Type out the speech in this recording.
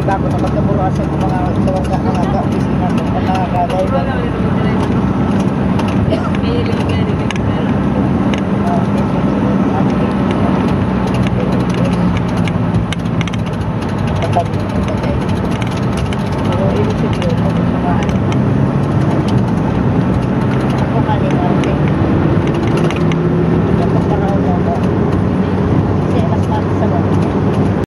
Bago na magkaburuasan ng mga ka-opisina ng mga ka-driver. Thank you.